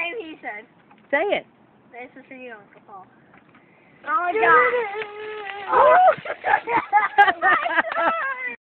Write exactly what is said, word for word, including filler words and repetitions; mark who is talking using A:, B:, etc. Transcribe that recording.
A: same he said.
B: Say it.
A: This is for you, Uncle Paul.
C: Oh,
A: God.
C: Oh,